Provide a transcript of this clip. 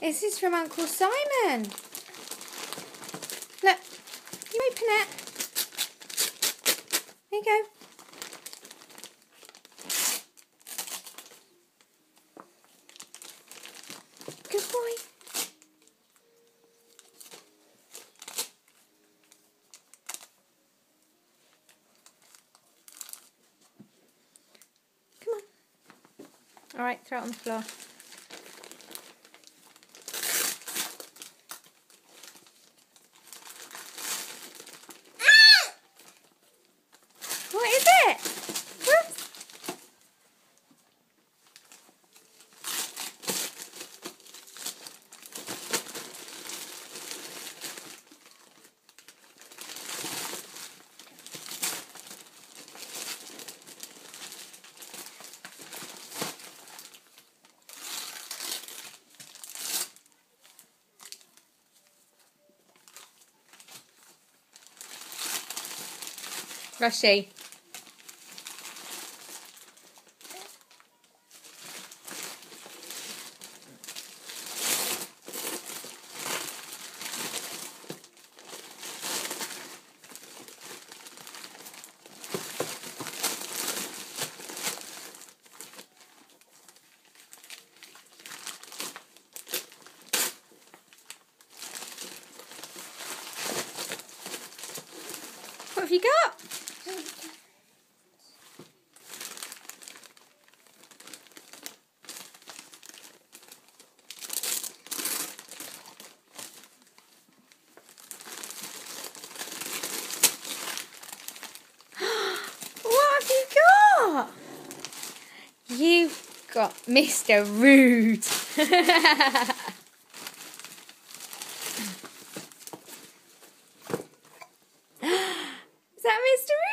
This is from Uncle Simon. Look, you open it. There you go. Good boy. Come on. All right, throw it on the floor. What is it? Whoops. Pressie. What have you got? What have you got? You've got Mr. Rude. Is that Mr. Rude?